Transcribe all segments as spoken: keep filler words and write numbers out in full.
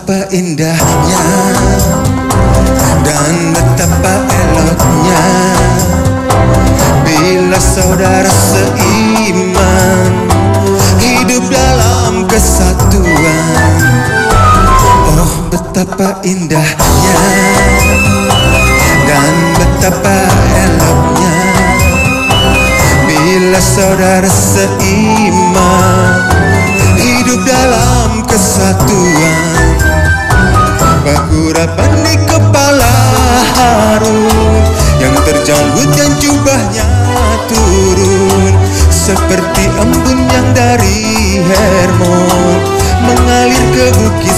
Betapa indahnya dan betapa eloknya bila saudara seiman hidup dalam kesatuan. Oh, betapa indahnya dan betapa eloknya bila saudara seiman hidup dalam kesatuan. Baku rapat di kepala Harun, yang terjanggut dan jubahnya turun, seperti embun yang dari Hermon mengalir ke Bukit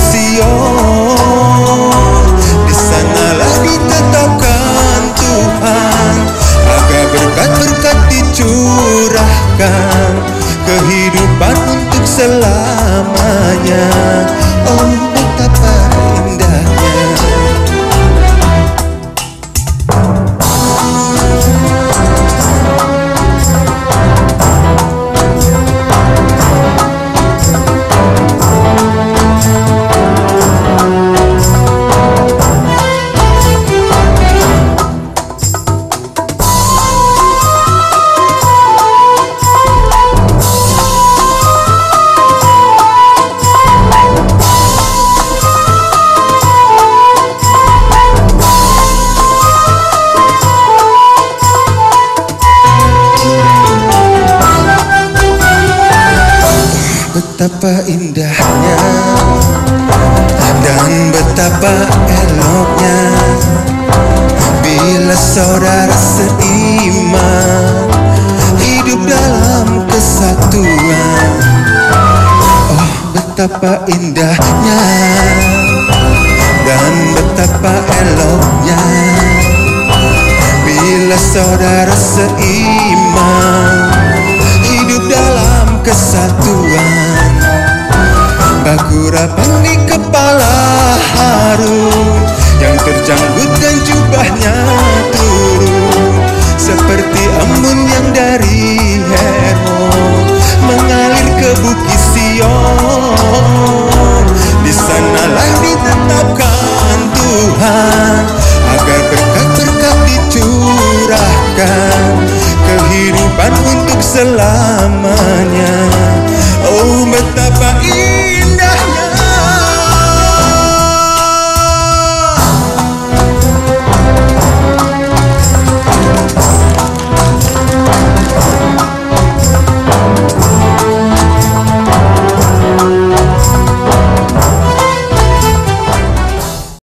Sion. Di sanalah ditetapkan Tuhan agar berkat-berkat dicurahkan, kehidupan untuk selamanya. Oh, betapa indahnya. Betapa indahnya dan betapa eloknya bila saudara seiman hidup dalam kesatuan. Oh, betapa indahnya dan betapa eloknya bila saudara seiman hidup dalam kesatuan. Baku rapat di kepala Harun, yang terjanggut dan jubahnya turun, seperti embun yang dari Hermon mengalir ke Bukit Sion.